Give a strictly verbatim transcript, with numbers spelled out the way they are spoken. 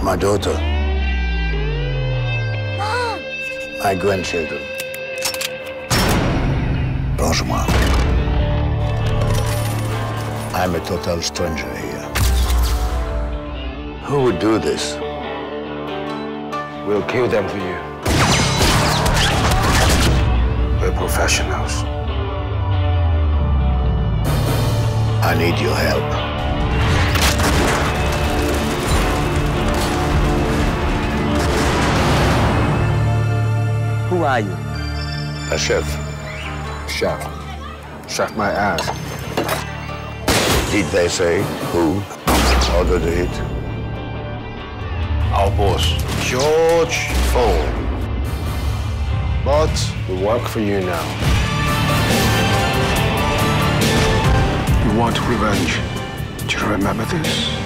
My daughter. Mom! My grandchildren. Rejoins-moi. I'm a total stranger here. Who would do this? We'll kill them for you. We're professionals. I need your help. Who are you? A chef. Chef. Chef my ass. Did they say who ordered it? Our boss, George Ford. But we work for you now. You want revenge. Do you remember this?